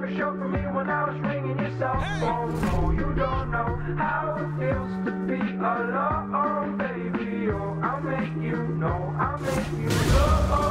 a show for me when I was ringing your cell phone. No, you don't know how it feels to be alone, baby. Oh, I'll make you know, I'll make you know.